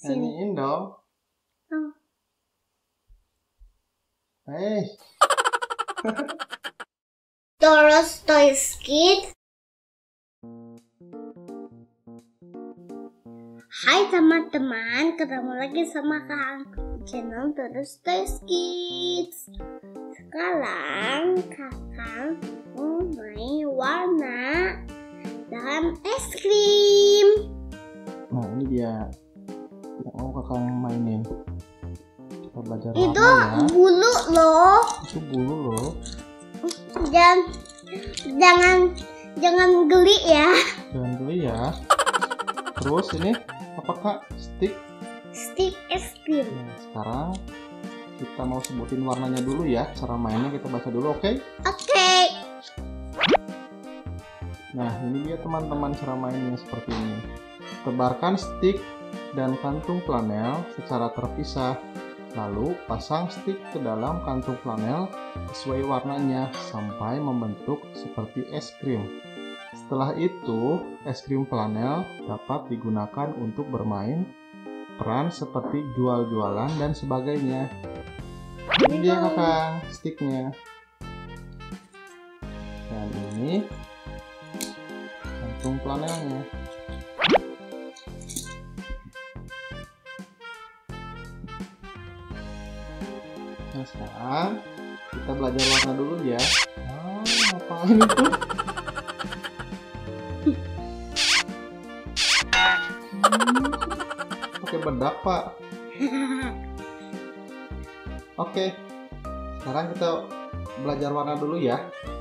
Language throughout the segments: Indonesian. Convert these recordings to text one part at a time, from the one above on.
Nyanyiin dong. Hei. Tolstoyskids. Hai teman-teman, ketemu lagi sama kakak channel Tolstoyskids. Sekarang kakak mau main warna dalam es krim. Nah ini dia yang mau kakak mainin. Kita belajar Itu warna ya. bulu loh. Itu bulu loh. Jangan geli ya. Jangan dulu ya. Terus ini apa kak? Stick es krim. Nah, sekarang kita mau sebutin warnanya dulu ya. Cara mainnya kita baca dulu, oke? Oke. Nah ini dia teman-teman cara mainnya seperti ini. Tebarkan stick dan kantung flanel secara terpisah. Lalu pasang stick ke dalam kantung flanel sesuai warnanya sampai membentuk seperti es krim. Setelah itu, es krim flanel dapat digunakan untuk bermain peran seperti jual-jualan dan sebagainya. Ini dia kakak sticknya. Dan ini kantung flanelnya. Nah sekarang kita belajar warna dulu ya. Ngapain itu? Pakai bedak pak. Oke, sekarang kita belajar warna dulu ya.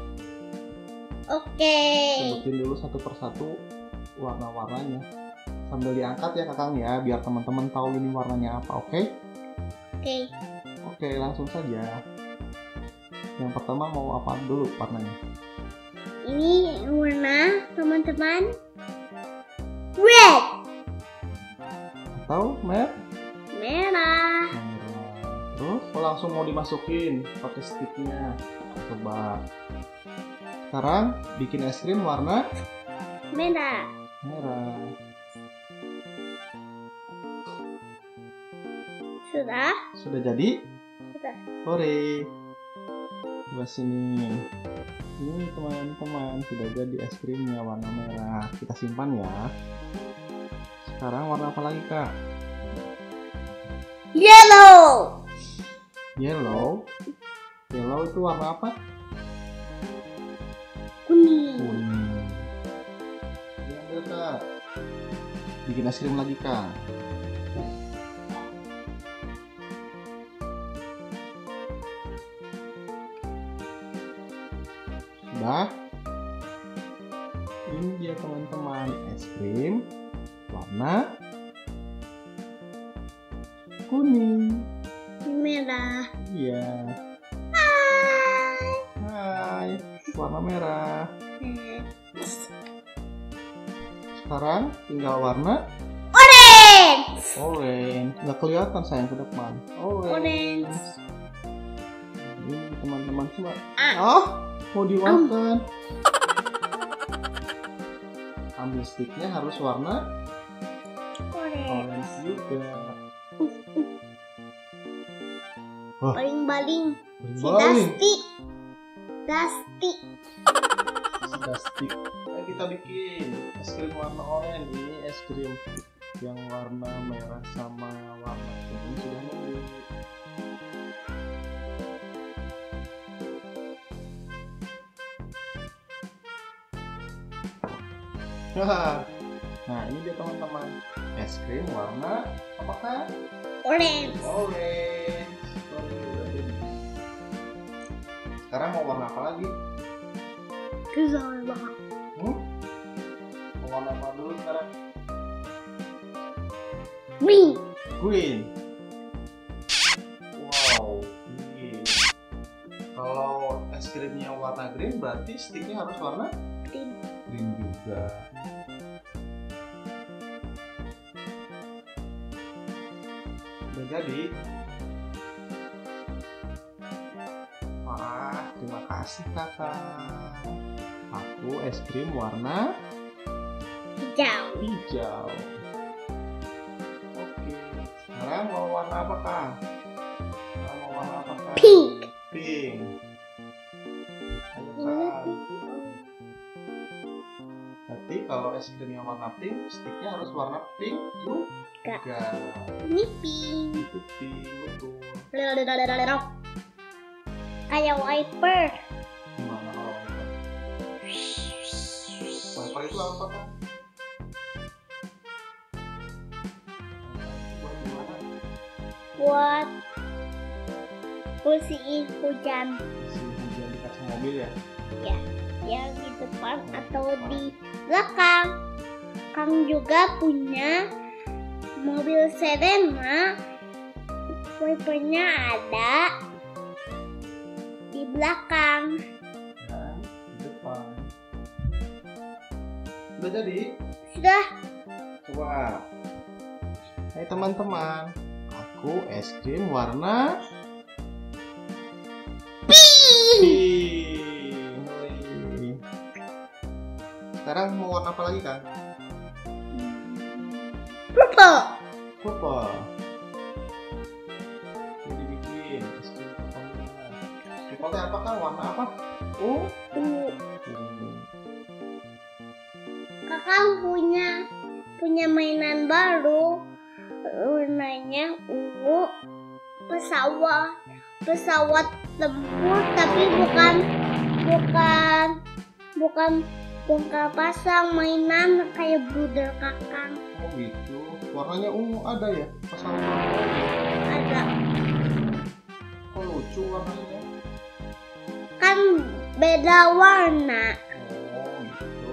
Oke. Sebutin dulu satu persatu warna-warnanya sambil diangkat ya kakang ya, biar teman-teman tahu ini warnanya apa. Oke? Oke, langsung saja. Yang pertama mau apa dulu warnanya? Ini warna teman-teman red Atau merah? merah. Terus langsung mau dimasukin pakai sticknya. Coba. Sekarang bikin es krim warna Merah. merah. Sudah jadi? Sudah. Hore. Coba sini. Ini teman-teman sudah jadi es krimnya warna merah. Kita simpan ya. Sekarang warna apa lagi kak? Yellow. Yellow. Yellow itu warna apa? Kuning. Kuning. Ini ambil kak. Bikin es krim lagi kak. Sudah. Ini dia teman-teman es krim warna kuning. Merah. Iya. Hai, warna merah. Sekarang tinggal warna Orange. orange. Nggak kelihatan sayang ke depan. Orange. Ini teman-teman coba. Mau dimakan. Ambil sticknya harus warna orange juga. Baling-baling. Si Baling. Dusty. Sudah stick. Ayo kita bikin es krim warna orange. Ini es krim yang warna merah sama warna kuning sudah nunggu. Nah ini dia teman-teman es krim warna apakah? Orange. Orange. Sekarang mau warna apa lagi? Kezalba. Mau warna apa dulu sekarang? Green. Green. Wow, green. Kalau es krimnya warna green berarti sticknya harus warna Green. green juga. Udah jadi. Wah, terima kasih kakak. Aku es krim warna Hijau. hijau. Oke. Sekarang mau warna apa, Kak? Mau warna apa, Kak? Pink. Pink. Ayo, Kak. Berarti kalau es krimnya warna pink, sticknya harus warna pink juga. Ini pink. Itu pink, betul. Kayak wiper. Gimana kalau wiper? Wiper itu apa, Kak? Buat gimana? Buat bersihin hujan. Si hujan di kaca mobil ya? Ya di depan atau di belakang. Kang juga punya mobil Serena. Wipernya ada di belakang. Dan di depan. Udah jadi? Sudah. Coba. Hai teman-teman, aku es krim warna pink. Wih. Sekarang mau warna apa lagi, Kak? Purple. Purple. Jadi bikin es krim purple. Purple apa, Kak? Warna apa? Kakak punya mainan baru. Warnanya ungu. Pesawat tempur, tapi bukan bongkar pasang mainan kayak bruder Kakang. Oh gitu. Warnanya ungu ada ya? Pesawat Ada. kok lucu warnanya? Kan beda warna. Oh gitu.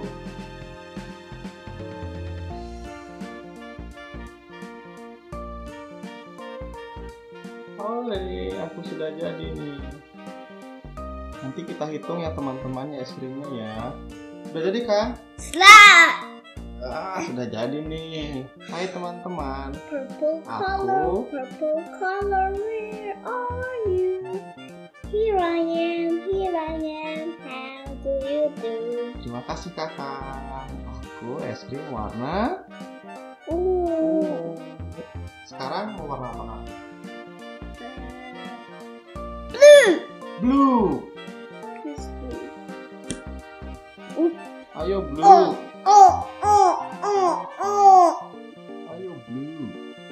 Oleh, aku sudah jadi nih. Nanti kita hitung ya teman-teman ya es krimnya ya. Udah jadi, Kak? Sudah jadi nih. Hai teman-teman. Purple Aku. color, where are you? Here I am, how do you do? Terima kasih Kakak. Aku es krim warna Ooh. Sekarang mau warna apa, Kak? Blue. Blue. Ayo blue. Oh. Ayo blue.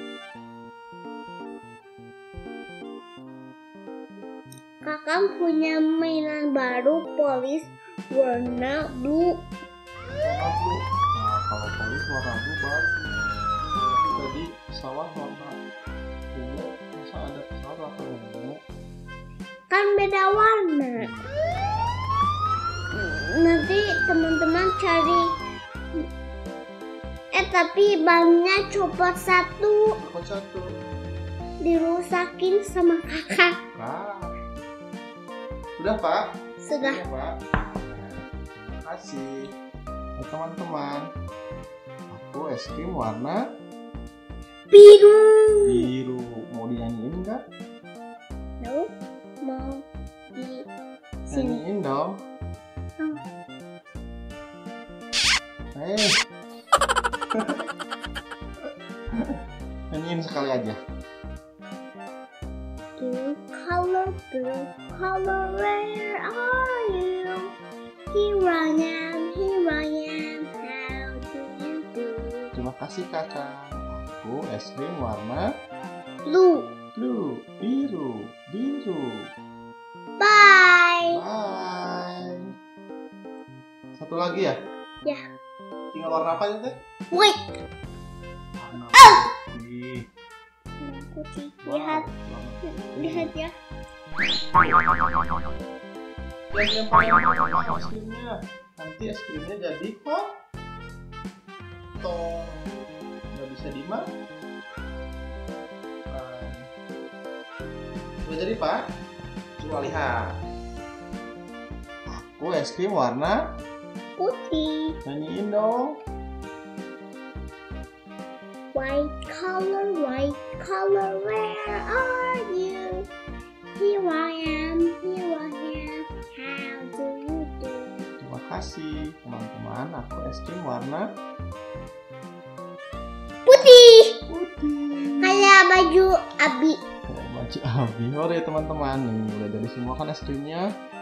Kakak punya mainan baru polis warna blue. Warna blue. Nah, kalau polis warna blue bagus. Tadi pesawat warna ungu. Masa ada pesawat warna ungu? Kan beda warna. Nanti teman-teman cari. Tapi bannya copot satu. Copot satu. Dirusakin sama kakak. Kak. Sudah, Pak? Sudah. Iya, Pak. Terima kasih. Nah, teman-teman, aku es krim warna Biru. biru. Mau dinyanyiin nggak? No, mau di sini. Nyanyiin dong. Nyanyiin sekali aja. Blue color, where are you? Here I am, how do you do? Terima kasih Kakak. Aku es krim warna Blue. biru. Bye. Bye. Satu lagi ya? Ya. Tinggal warna apa ya, Teh? Wait. Warna putih. Putih. Wow, Lihat ya. Yang paling es krimnya. Nanti es krimnya jadi kotor. Nggak bisa dimakan. Udah jadi, Pak? Coba lihat. Aku es krim warna Putih. nyanyiin dong. White color, where are you? Here I am, how do you do? Terima kasih teman-teman. Aku es krim warna Putih. putih. Kayak baju Abi. Kayak baju Abi. Oke teman-teman, nih udah jadi semua kan es krimnya.